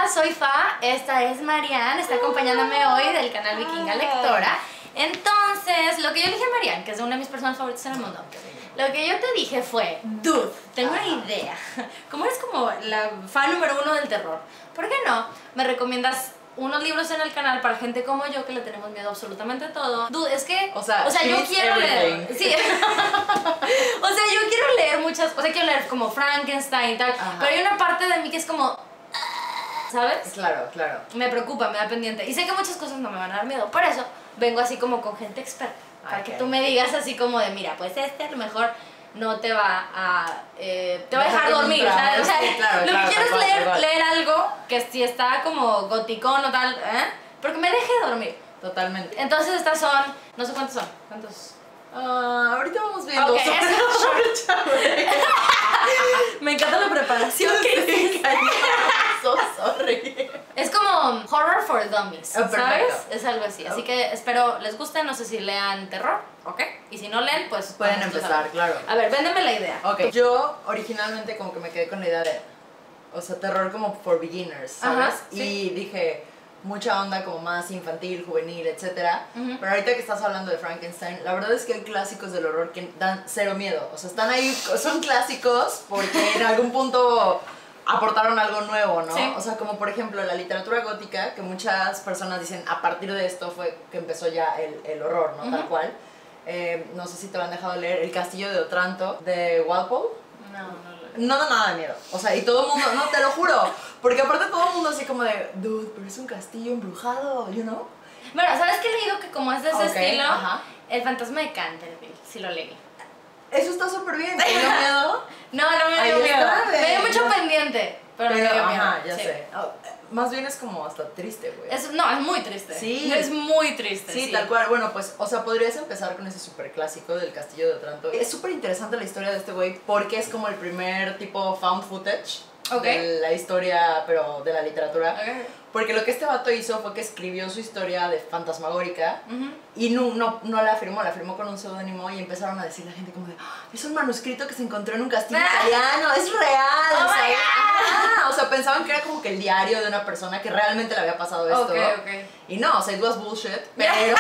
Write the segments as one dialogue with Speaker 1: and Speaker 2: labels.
Speaker 1: soy Fa, esta es Marianne, está acompañándome hoy del canal Vikinga Lectora. Entonces, lo que yo le dije a Marianne, que es una de mis personas favoritas en el mundo, lo que yo te dije fue, dude, tengo una idea. Como eres como la fan número 1 del terror, ¿por qué no me recomiendas unos libros en el canal para gente como yo que le tenemos miedo a absolutamente todo? Dude, es que, o sea yo quiero leer. Sí. O sea, yo quiero leer muchas, o sea, quiero leer como Frankenstein y tal, pero hay una parte de mí que es como, ¿sabes?
Speaker 2: Claro, claro.
Speaker 1: Me preocupa, me da pendiente. Y sé que muchas cosas no me van a dar miedo, por eso vengo así como con gente experta. Para que tú me digas así como de, mira, pues este a lo mejor no te va a te va a dejar dormir, ¿sabes? O sea,
Speaker 2: sí, claro,
Speaker 1: lo que quiero es leer algo que si está como goticón o tal, pero que me deje dormir.
Speaker 2: Totalmente.
Speaker 1: Entonces estas son, no sé cuántos son. ¿Cuántos?
Speaker 2: Ahorita vamos viendo.
Speaker 1: Okay, me encanta la preparación que hiciste.
Speaker 2: So sorry.
Speaker 1: Es como horror for dummies, ¿sabes? Es algo así. Así
Speaker 2: Okay.
Speaker 1: que espero les guste. No sé si lean terror, ¿ok? Y si no leen, pues
Speaker 2: pueden empezar, claro.
Speaker 1: A ver, véndeme la idea.
Speaker 2: Ok, yo originalmente como que me quedé con la idea de, o sea, terror como for beginners, ¿sabes?
Speaker 1: Ajá, sí.
Speaker 2: Y dije, mucha onda como más infantil, juvenil, etcétera. Pero ahorita que estás hablando de Frankenstein, la verdad es que hay clásicos del horror que dan cero miedo. O sea, están ahí, son clásicos porque en algún punto aportaron algo nuevo, ¿no?
Speaker 1: Sí.
Speaker 2: O sea, como por ejemplo la literatura gótica, que muchas personas dicen a partir de esto fue que empezó ya el horror, ¿no? Tal cual. No sé si te lo han dejado leer, El Castillo de Otranto, de Walpole. No da nada de miedo. O sea, y todo el mundo, no, te lo juro. Porque aparte todo el mundo así como de, dude, pero es un castillo embrujado, you know?
Speaker 1: Bueno, ¿sabes qué he leído que como es de ese estilo?
Speaker 2: Ajá.
Speaker 1: El fantasma de Canterville, sí lo leí.
Speaker 2: Eso está súper bien. ¿Te dio miedo?
Speaker 1: No me dio
Speaker 2: Ahí
Speaker 1: miedo.
Speaker 2: está,
Speaker 1: Me dio mucho pendiente, pero me dio miedo.
Speaker 2: Ajá, ya
Speaker 1: sí.
Speaker 2: sé. Más bien es como hasta triste, güey.
Speaker 1: No, es muy triste.
Speaker 2: Sí.
Speaker 1: Es muy triste.
Speaker 2: Sí, tal cual. Bueno, pues, o sea, podrías empezar con ese súper clásico del Castillo de Otranto. Es súper interesante la historia de este güey porque es como el primer tipo found footage de la historia, pero de la literatura. Porque lo que este vato hizo fue que escribió su historia de fantasmagórica y no la firmó con un seudónimo y empezaron a decir la gente como de, es un manuscrito que se encontró en un castillo italiano, es real.
Speaker 1: Oh
Speaker 2: o sea, o sea, pensaban que era como que el diario de una persona que realmente le había pasado esto. Y no, o sea, it was bullshit, pero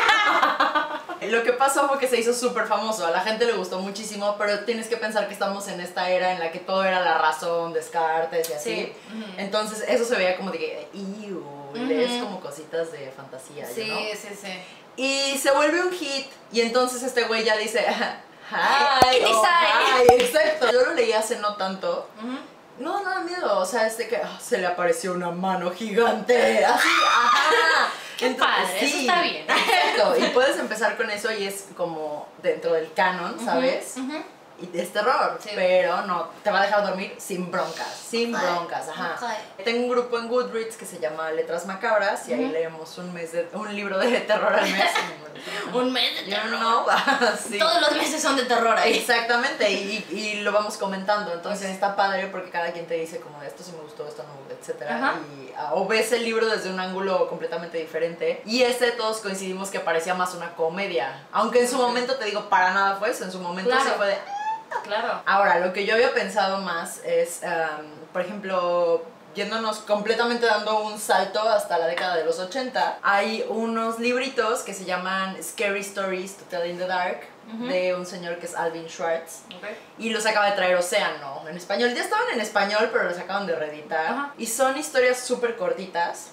Speaker 2: lo que pasó fue que se hizo súper famoso, a la gente le gustó muchísimo, pero tienes que pensar que estamos en esta era en la que todo era la razón, Descartes y así.
Speaker 1: Sí.
Speaker 2: Entonces eso se veía como de que, lees como cositas de fantasía,
Speaker 1: sí,
Speaker 2: ¿no?
Speaker 1: Sí.
Speaker 2: Y se vuelve un hit, y entonces este güey ya dice, hi, exacto. Yo lo leí hace no tanto. No da miedo, o sea, es de que se le apareció una mano gigante, así, ajá.
Speaker 1: Qué padre, eso está bien.
Speaker 2: Exacto, y puedes empezar con eso y es como dentro del canon, ¿sabes? Y es terror, pero no, te va a dejar dormir sin broncas, ajá. Tengo un grupo en Goodreads que se llama Letras Macabras y ahí leemos un libro de terror al mes.
Speaker 1: Un mes de terror.
Speaker 2: No, sí.
Speaker 1: Todos los meses son de terror ahí.
Speaker 2: Exactamente, y lo vamos comentando, entonces está padre porque cada quien te dice como de esto sí me gustó, esto no, etcétera. O ves el libro desde un ángulo completamente diferente y todos coincidimos que parecía más una comedia, aunque en su momento te digo, para nada fue eso, en su momento sí fue de...
Speaker 1: Claro.
Speaker 2: Ahora, lo que yo había pensado más es, por ejemplo, yéndonos completamente dando un salto hasta la década de los 80, hay unos libritos que se llaman Scary Stories to Tell in the Dark, de un señor que es Alvin Schwartz, y los acaba de traer Océano en español. Ya estaban en español, pero los acaban de reeditar, y son historias súper cortitas,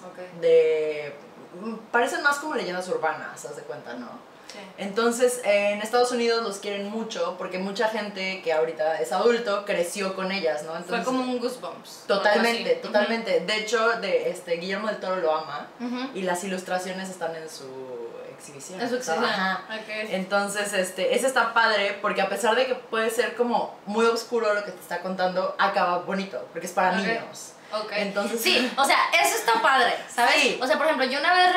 Speaker 2: parecen más como leyendas urbanas, haz de cuenta, ¿no? Entonces en Estados Unidos los quieren mucho porque mucha gente que ahorita es adulto creció con ellas, ¿no? Entonces,
Speaker 1: fue como un Goosebumps.
Speaker 2: Totalmente, totalmente. De hecho, Guillermo del Toro lo ama y las ilustraciones están en su exhibición.
Speaker 1: En su exhibición.
Speaker 2: Entonces, ese está padre porque a pesar de que puede ser como muy oscuro lo que te está contando, acaba bonito porque es para niños. Entonces,
Speaker 1: sí, o sea, eso está padre, ¿sabes? Sí. O sea, por ejemplo, yo una vez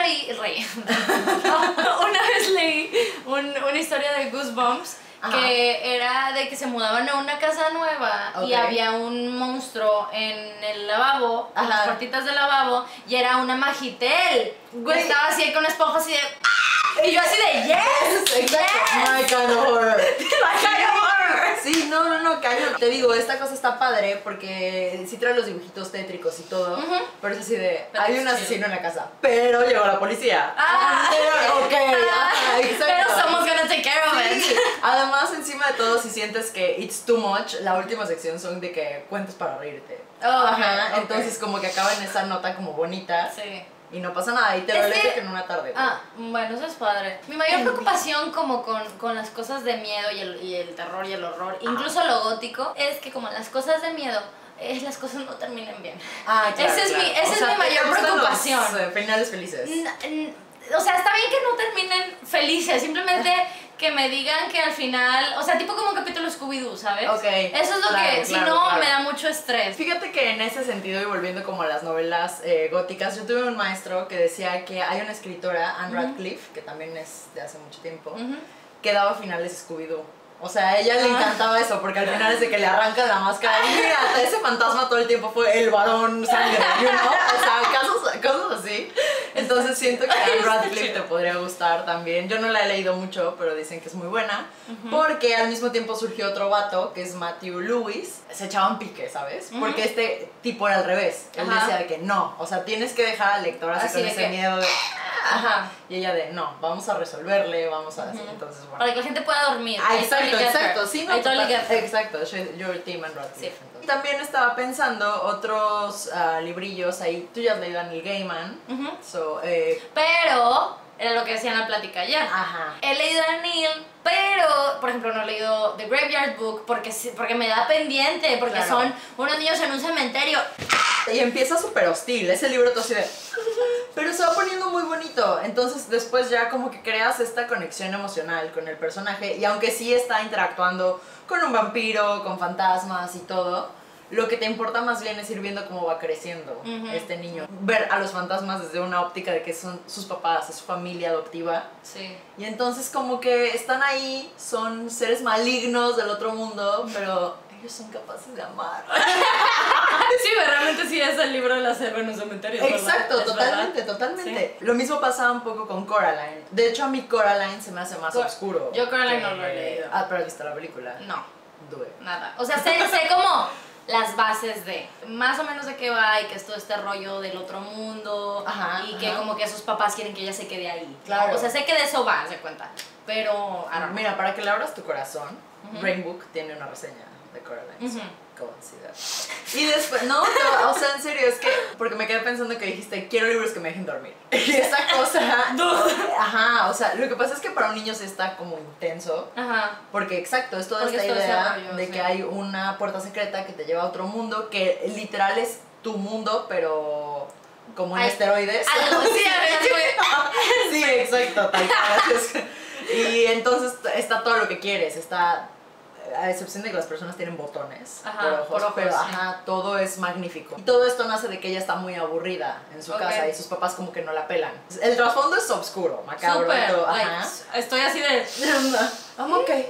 Speaker 1: una vez leí una historia de Goosebumps que era de que se mudaban a una casa nueva y había un monstruo en el lavabo, en las puertitas del lavabo, y era una Magitel. Güey, estaba así con una esponja así de... Y yo así de, yes,
Speaker 2: exacto. My kind of horror.
Speaker 1: My kind of horror.
Speaker 2: Sí, no, cañón. Te digo, esta cosa está padre porque sí trae los dibujitos tétricos y todo, pero es así de,
Speaker 1: Pero
Speaker 2: hay un asesino en la casa, pero llegó la policía. Ok, exacto.
Speaker 1: Pero somos gonna take care of it.
Speaker 2: Sí. Además, encima de todo, si sientes que it's too much, la última sección son de que cuentos para reírte.
Speaker 1: Ajá, ok.
Speaker 2: Entonces como que acaba en esa nota como bonita.
Speaker 1: Sí.
Speaker 2: Y no pasa nada, y te lo lees en una tarde.
Speaker 1: Bueno, eso es padre. Mi mayor preocupación como con las cosas de miedo y el terror y el horror, incluso lo gótico, es que como las cosas de miedo, las cosas no terminen bien.
Speaker 2: Claro,
Speaker 1: esa es mi mayor preocupación.
Speaker 2: Los finales felices.
Speaker 1: O sea, está bien que no terminen felices, simplemente que me digan que al final, o sea, tipo como un capítulo Scooby-Doo, ¿sabes?
Speaker 2: Ok.
Speaker 1: Eso es lo que, si no, me da mucho estrés.
Speaker 2: Fíjate que en ese sentido, y volviendo como a las novelas góticas, yo tuve un maestro que decía que hay una escritora, Anne Radcliffe, que también es de hace mucho tiempo, que daba finales Scooby-Doo. O sea, a ella le encantaba eso, porque al final es de que le arrancan la máscara y mira, ese fantasma todo el tiempo fue el varón sangre, you know? O sea, cosas así. Entonces siento que Anne Radcliffe te podría gustar también. Yo no la he leído mucho, pero dicen que es muy buena. Porque al mismo tiempo surgió otro vato, que es Matthew Lewis. Se echaban pique, ¿sabes? Porque este tipo era al revés. Él decía de que no, o sea, tienes que dejar al lector así con ese miedo de... Y ella de, no, vamos a resolverle, vamos a decir, entonces bueno.
Speaker 1: Para que la gente pueda dormir.
Speaker 2: Exacto, sí, no, exacto, your team and Radcliffe.
Speaker 1: Sí.
Speaker 2: También estaba pensando otros librillos ahí, tú ya has leído a Neil Gaiman,
Speaker 1: pero, era lo que decía en la plática ayer. He leído a Neil, pero, por ejemplo, no he leído The Graveyard Book porque me da pendiente, porque son unos niños en un cementerio.
Speaker 2: Y empieza súper hostil, ese libro todo así de... Pero se va poniendo muy bonito, entonces después ya como que creas esta conexión emocional con el personaje y aunque sí está interactuando con un vampiro, con fantasmas y todo, lo que te importa más bien es ir viendo cómo va creciendo este niño. Ver a los fantasmas desde una óptica de que son sus papás, es su familia adoptiva.
Speaker 1: Sí.
Speaker 2: Y entonces como que están ahí, son seres malignos del otro mundo, pero... ellos son capaces de amar.
Speaker 1: Sí, realmente sí es el libro de la selva en un cementerio.
Speaker 2: Exacto, totalmente. Sí. Lo mismo pasa un poco con Coraline. De hecho, a mí Coraline se me hace más oscuro.
Speaker 1: Yo Coraline no lo he leído.
Speaker 2: Pero ¿has visto la película?
Speaker 1: No.
Speaker 2: Do it.
Speaker 1: Nada. O sea, sé como las bases de más o menos de qué va y que es todo este rollo del otro mundo y que como que sus papás quieren que ella se quede ahí.
Speaker 2: Claro.
Speaker 1: O sea, sé que de eso va, se cuenta. Pero,
Speaker 2: mira, para que le abras tu corazón, Brain Book tiene una reseña de Coraline. Consider. Y después, no, o sea, en serio, es que, porque me quedé pensando que dijiste, quiero libros que me dejen dormir. Y esa cosa, o sea, lo que pasa es que para un niño sí está como intenso. Porque exacto, es toda esta idea de que hay una puerta secreta que te lleva a otro mundo, que literal es tu mundo, pero como en esteroides. Sí, exacto, tal cual. Y entonces está todo lo que quieres, está... a excepción de que las personas tienen botones por ojos, pero todo es magnífico. Y todo esto nace de que ella está muy aburrida en su casa y sus papás como que no la pelan. El trasfondo es oscuro, macabro.
Speaker 1: Estoy así de...
Speaker 2: I'm okay.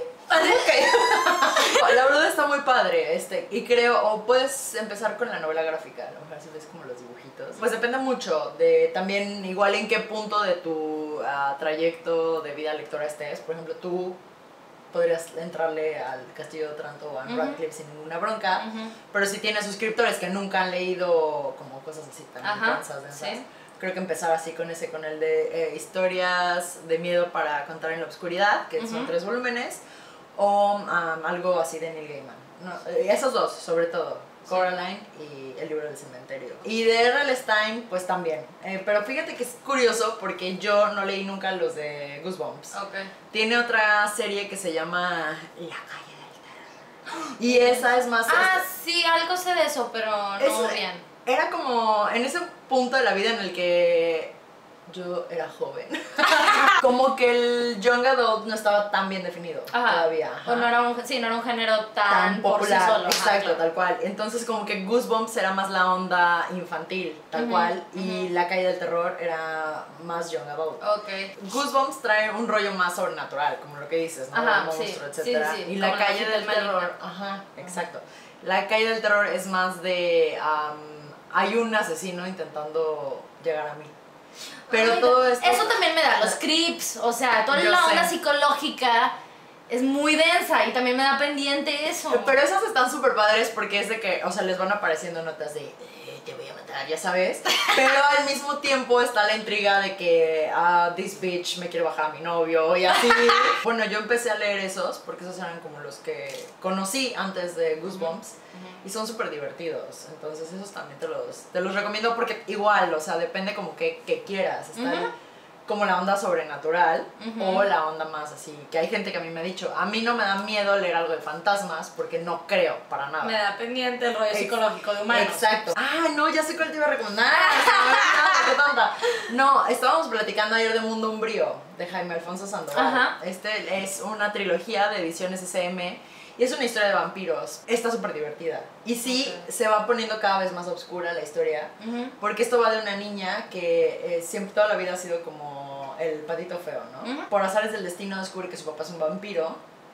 Speaker 2: La verdad está muy padre, y creo, o puedes empezar con la novela gráfica, a lo mejor si ves como los dibujitos. Pues depende mucho de también igual en qué punto de tu trayecto de vida lectora estés. Por ejemplo, tú podrías entrarle al Castillo de Otranto o a Radcliffe sin ninguna bronca, pero si tienes suscriptores que nunca han leído como cosas así tan intensas, creo que empezar así con el de historias de miedo para contar en la oscuridad, que son 3 volúmenes, o algo así de Neil Gaiman. No, esos dos, sobre todo, Coraline y El libro del cementerio. Y de R.L. Stine, pues también. Pero fíjate que es curioso porque yo no leí nunca los de Goosebumps. Tiene otra serie que se llama La calle del terror. Y esa es más...
Speaker 1: sí, algo sé de eso, pero no bien.
Speaker 2: Era como en ese punto de la vida en el que yo era joven. Como que el young adult no estaba tan bien definido todavía.
Speaker 1: O no era un género tan
Speaker 2: popular.
Speaker 1: Por sí solo.
Speaker 2: Exacto, tal cual. Entonces como que Goosebumps era más la onda infantil, tal cual. Y La calle del terror era más young adult. Goosebumps trae un rollo más sobrenatural, como lo que dices, ¿no? El monstruo, etcétera. Y La calle del terror, exacto. La calle del terror es más de hay un asesino intentando llegar a mí. Pero todo esto...
Speaker 1: Eso también me da los creeps, o sea, toda la onda psicológica es muy densa y también me da pendiente eso.
Speaker 2: Pero esas están súper padres porque es de que, o sea, les van apareciendo notas de te voy a matar, ya sabes. Pero al mismo tiempo está la intriga de que this bitch me quiere bajar a mi novio y así. Bueno, yo empecé a leer esos porque esos eran como los que conocí antes de Goosebumps. Y son súper divertidos, entonces esos también te los recomiendo porque igual, o sea, depende como que quieras. Está como la onda sobrenatural o la onda más así, que hay gente que a mí me ha dicho, a mí no me da miedo leer algo de fantasmas porque no creo para nada.
Speaker 1: Me da pendiente el rollo psicológico de humanos.
Speaker 2: Exacto. No, ya sé cuál te iba a recomendar. ¡Qué tonta! No, estábamos platicando ayer de Mundo Umbrío, de Jaime Alfonso Sandoval. Este es una trilogía de ediciones SM y es una historia de vampiros. Está súper divertida. Y sí, se va poniendo cada vez más oscura la historia. Porque esto va de una niña que siempre, toda la vida ha sido como el patito feo, ¿no? Por azares del destino descubre que su papá es un vampiro.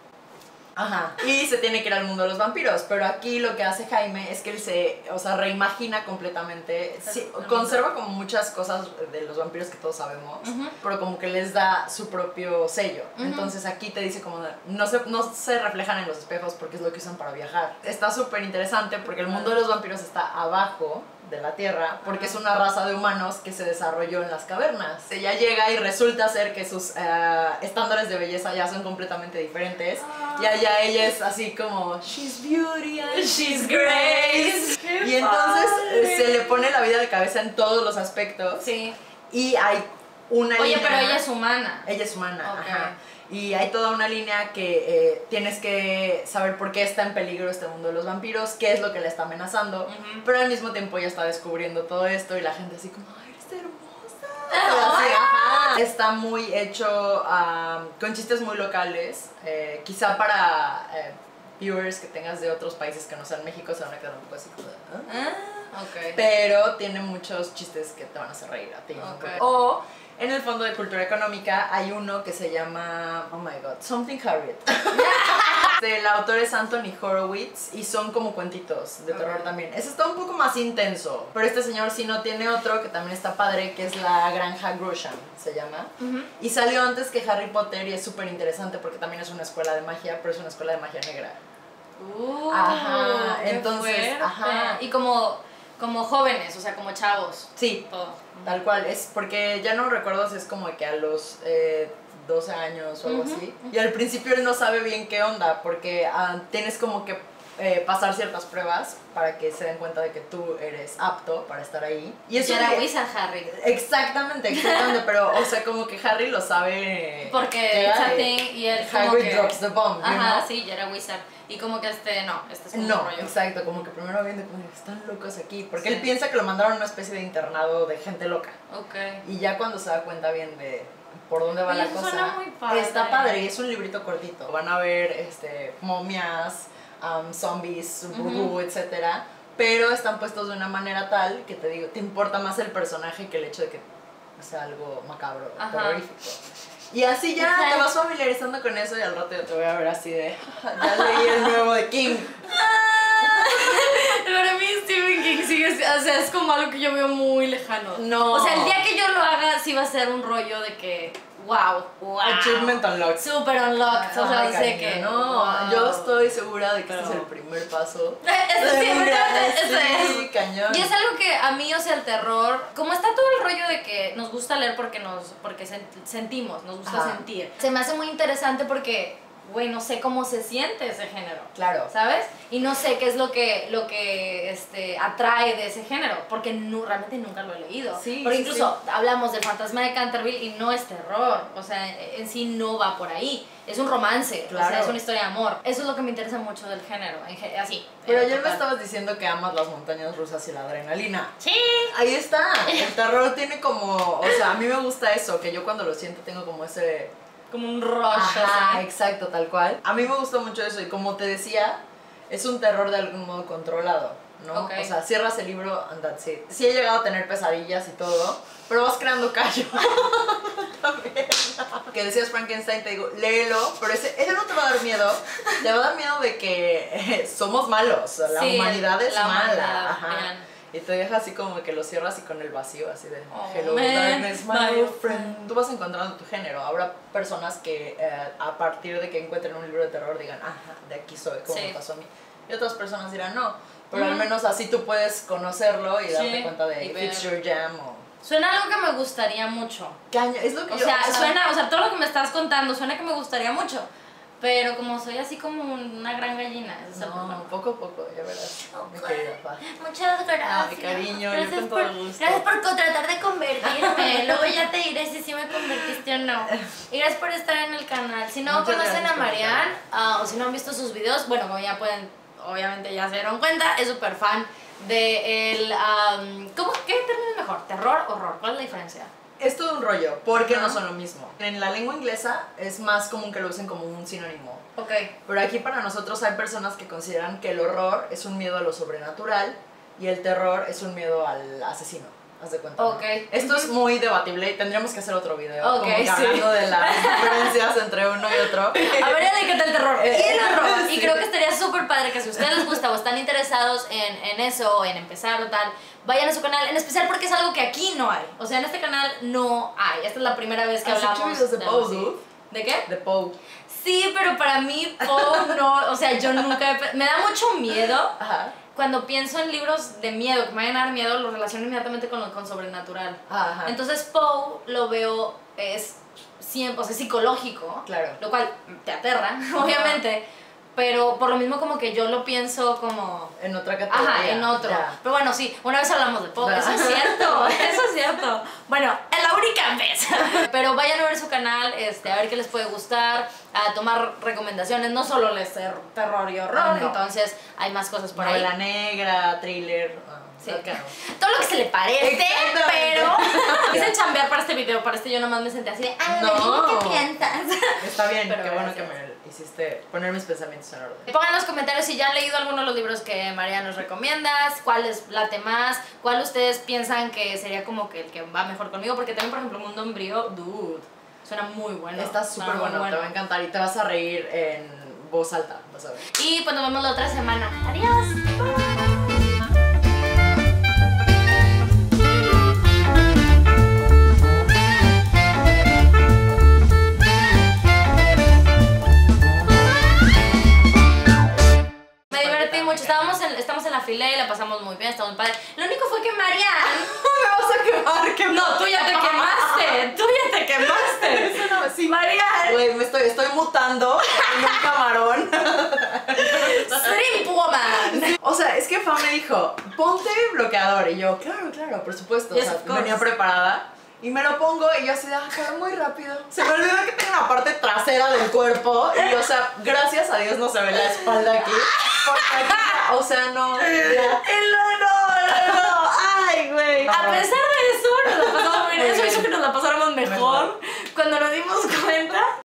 Speaker 2: Y se tiene que ir al mundo de los vampiros. Pero aquí lo que hace Jaime es que él se, o sea, reimagina completamente. Sí, conserva como muchas cosas de los vampiros que todos sabemos, pero como que les da su propio sello. Entonces aquí te dice como no se reflejan en los espejos porque es lo que usan para viajar. Está súper interesante porque el mundo de los vampiros está abajo de la Tierra porque es una raza de humanos que se desarrolló en las cavernas. Ella llega y resulta ser que sus estándares de belleza ya son completamente diferentes. Y allá ella es así como she's beauty and she's grace. Y entonces se le pone la vida de cabeza en todos los aspectos.
Speaker 1: Sí.
Speaker 2: Y hay una línea.
Speaker 1: Pero ella es humana.
Speaker 2: Ella es humana, Y hay toda una línea que tienes que saber por qué está en peligro este mundo de los vampiros, qué es lo que le está amenazando, pero al mismo tiempo ella está descubriendo todo esto y la gente así como, ¡ay, eres hermosa! Está muy hecho con chistes muy locales, quizá para viewers que tengas de otros países que no sean México se van a quedar un poco así como pero tiene muchos chistes que te van a hacer reír a ti. O en el Fondo de Cultura Económica hay uno que se llama, oh my god, Something Harriet. El autor es Anthony Horowitz y son como cuentitos de terror también. Ese está un poco más intenso, pero este señor sí no tiene otro que también está padre, que es La Granja Grushan, se llama. Y salió antes que Harry Potter y es súper interesante porque también es una escuela de magia, pero es una escuela de magia negra. Entonces,
Speaker 1: y como jóvenes, o sea, como chavos.
Speaker 2: Sí, todo. Tal cual, es porque ya no recuerdo si es como que a los 12 años o algo así. Y al principio él no sabe bien qué onda, porque tienes como que pasar ciertas pruebas para que se den cuenta de que tú eres apto para estar ahí. Y eso
Speaker 1: era Wizard Harry.
Speaker 2: Exactamente, pero o sea, como que Harry lo sabe.
Speaker 1: Porque it's a thing y él como
Speaker 2: Hagrid
Speaker 1: que
Speaker 2: drops the bomb,
Speaker 1: sí, ya era Wizard. Y como que este es como
Speaker 2: no,
Speaker 1: un rollo.
Speaker 2: Exacto, como que primero viene como están locos aquí, porque él piensa que lo mandaron a una especie de internado de gente loca. Y ya cuando se da cuenta bien de por dónde va la cosa,
Speaker 1: suena muy padre.
Speaker 2: Está padre y es un librito cortito. Van a ver momias, zombies, vudú, etcétera, pero están puestos de una manera tal que te importa más el personaje que el hecho de que sea algo macabro, terrorífico. Y así ya te vas familiarizando con eso y al rato ya te voy a ver así de ya leí el nuevo de King.
Speaker 1: Para mí Stephen King sigue, o sea, es como algo que yo veo muy lejano.
Speaker 2: No.
Speaker 1: O sea, el día que yo lo haga sí va a ser un rollo de que wow.
Speaker 2: Achievement unlocked.
Speaker 1: Super unlocked. O sea, sé que
Speaker 2: no, yo estoy segura de que este es el primer paso.
Speaker 1: Sí,
Speaker 2: cañón.
Speaker 1: Y es algo que a mí, o sea, el terror, como está todo el rollo de que nos gusta leer porque sentimos, nos gusta sentir. Se me hace muy interesante porque güey, no sé cómo se siente ese género.
Speaker 2: Claro.
Speaker 1: ¿Sabes? Y no sé qué es lo que atrae de ese género, porque realmente nunca lo he leído.
Speaker 2: Sí,
Speaker 1: porque incluso hablamos del fantasma de Canterville y no es terror, o sea, en sí no va por ahí. Es un romance,
Speaker 2: claro.
Speaker 1: O sea, es una historia de amor. Eso es lo que me interesa mucho del género, así.
Speaker 2: Pero ayer me estabas diciendo que amas las montañas rusas y la adrenalina.
Speaker 1: Sí.
Speaker 2: Ahí está. El terror tiene como, o sea, a mí me gusta eso, que yo cuando lo siento tengo como ese...
Speaker 1: como un rush.
Speaker 2: Ajá, exacto, tal cual. A mí me gustó mucho eso y como te decía, es un terror de algún modo controlado, ¿no?
Speaker 1: Okay.
Speaker 2: O sea, cierras el libro and that's it. Sí he llegado a tener pesadillas y todo, pero vas creando callo. También. Que decías Frankenstein, te digo, léelo, pero ese no te va a dar miedo. Te va a dar miedo de que somos malos, la humanidad es mala. Ajá. Y te deja así como que lo cierras y con el vacío, así de hello,
Speaker 1: man,
Speaker 2: darkness, my old friend. Tú vas encontrando tu género. Habrá personas que a partir de que encuentren un libro de terror digan, ajá, de aquí soy, como me pasó a mí. Y otras personas dirán, no, pero al menos así tú puedes conocerlo y darte cuenta de if it's your jam o...
Speaker 1: Suena algo que me gustaría mucho.
Speaker 2: Es lo que
Speaker 1: suena, todo lo que me estás contando suena que me gustaría mucho. Pero como soy así como una gran gallina, ese es el problema.
Speaker 2: Poco a poco, ya verás, mi querida Pa.
Speaker 1: Muchas gracias.
Speaker 2: Mi cariño,
Speaker 1: gracias
Speaker 2: yo con todo gusto.
Speaker 1: Gracias por tratar de convertirme. Luego ya te diré si sí me convertiste o no. Y gracias por estar en el canal. Si no conocen a Marianne, o si no han visto sus videos, bueno, como ya pueden, obviamente ya se dieron cuenta, es súper fan de el... ¿qué término es mejor? ¿Terror o horror? ¿Cuál es la diferencia?
Speaker 2: Es todo un rollo, porque no son lo mismo. En la lengua inglesa es más común que lo usen como un sinónimo.
Speaker 1: Ok.
Speaker 2: Pero aquí para nosotros hay personas que consideran que el horror es un miedo a lo sobrenatural y el terror es un miedo al asesino. Haz de cuenta.
Speaker 1: Ok.
Speaker 2: ¿No? Esto es muy debatible y tendríamos que hacer otro video.
Speaker 1: Ok,
Speaker 2: como que hablando de las diferencias entre uno y otro.
Speaker 1: A ver, ya le quita el terror y el horror.
Speaker 2: Sí.
Speaker 1: Y creo que estaría súper padre que si a ustedes les gusta o están interesados en eso, o en empezar o tal, vayan a su canal, en especial porque es algo que aquí no hay. O sea, en este canal no hay. Esta es la primera vez que hablamos
Speaker 2: de Poe, dude?
Speaker 1: ¿De qué?
Speaker 2: De Poe.
Speaker 1: Sí, pero para mí Poe no, o sea, yo nunca me da mucho miedo.
Speaker 2: Ajá.
Speaker 1: Cuando pienso en libros de miedo, que me vayan a dar miedo, lo relaciono inmediatamente con sobrenatural.
Speaker 2: Ajá.
Speaker 1: Entonces Poe lo veo, es psicológico,
Speaker 2: Claro.
Speaker 1: lo cual te aterra, obviamente, pero por lo mismo como que yo lo pienso como...
Speaker 2: En otra categoría.
Speaker 1: Ajá, en otro.
Speaker 2: Ya.
Speaker 1: Pero bueno, sí, una vez hablamos de Poe, eso es cierto, eso es cierto. Bueno, es la única vez. Pero vayan a ver su canal, a ver qué les puede gustar, a tomar recomendaciones, no solo les terror y horror,
Speaker 2: No.
Speaker 1: Entonces hay más cosas por ahí.
Speaker 2: Novela negra, thriller.
Speaker 1: Sí.
Speaker 2: Okay.
Speaker 1: Todo lo que se le parece,
Speaker 2: Exactamente.
Speaker 1: pero quise chambear para este video, para este yo nomás me senté así de,
Speaker 2: No.
Speaker 1: ¿qué piensas?
Speaker 2: Está bien,
Speaker 1: Pero
Speaker 2: qué bueno
Speaker 1: gracias.
Speaker 2: que me hiciste poner mis pensamientos en orden.
Speaker 1: Pongan en los comentarios si ya han leído alguno de los libros que María nos recomienda, cuál les late más, cuál ustedes piensan que sería como que el que va mejor conmigo, porque también, por ejemplo, Mundo Umbrío, dude, suena muy bueno.
Speaker 2: Está súper bueno, te va a encantar y te vas a reír en voz alta, vas a ver.
Speaker 1: Y pues nos vemos la otra semana. Adiós. Bye. Estamos en la fila y la pasamos muy bien, está muy padre. Lo único fue que Marianne...
Speaker 2: Me vas a quemar.
Speaker 1: No, tú ya te quemaste. Tú ya te quemaste.
Speaker 2: Eso no, sí.
Speaker 1: Marianne.
Speaker 2: Güey, estoy mutando en un camarón.
Speaker 1: Shrimp woman.
Speaker 2: O sea, es que Fa me dijo, ponte bloqueador. Y yo, claro, por supuesto.
Speaker 1: Yes,
Speaker 2: o sea,
Speaker 1: of course.
Speaker 2: venía preparada. Y me lo pongo y yo así de, quedó muy rápido. Se me olvidó que tengo una parte trasera del cuerpo. Y o sea, gracias a Dios no se ve la espalda aquí. Porque aquí, o sea, no. Ya.
Speaker 1: No. Ay, güey. A pesar de eso, nos la pasamos bien.
Speaker 2: Muy
Speaker 1: Eso
Speaker 2: bien.
Speaker 1: hizo que nos la pasáramos mejor. Cuando nos dimos cuenta.